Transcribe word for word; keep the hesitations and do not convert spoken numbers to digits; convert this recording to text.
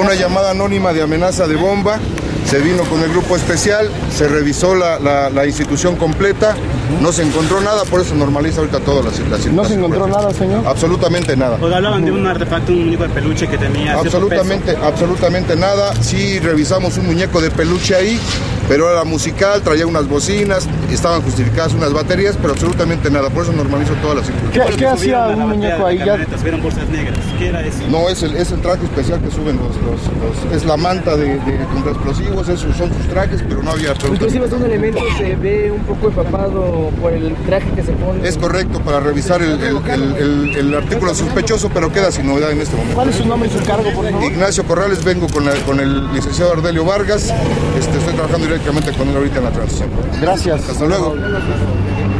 una llamada anónima de amenaza de bomba. Se vino con el grupo especial, se revisó la, la, la institución completa, no se encontró nada, por eso normaliza ahorita toda la situación. ¿No se encontró nada, señor? Absolutamente nada. O hablaban de un artefacto, un muñeco de peluche que tenía absolutamente, absolutamente nada. Sí revisamos un muñeco de peluche ahí, pero era musical, traía unas bocinas, estaban justificadas unas baterías, pero absolutamente nada. Por eso normalizo todas las situaciones. ¿Qué, ¿qué hacía un muñeco ahí? Ya... ¿Vieron bolsas negras? ¿Qué era eso? No, es el, es el traje especial que suben los, los, los es la manta de, de contra explosivos, esos son sus trajes, pero no había... Inclusive es un elemento se ve un poco empapado por el traje que se pone. Es correcto, para revisar el, el, el, el, el artículo sospechoso, pero queda sin novedad en este momento. ¿Cuál es su nombre y su cargo, por favor? Ignacio Corrales, vengo con, la, con el licenciado Ardelio Vargas, este, estoy trabajando directamente con él ahorita en la transición. Gracias. Hasta luego.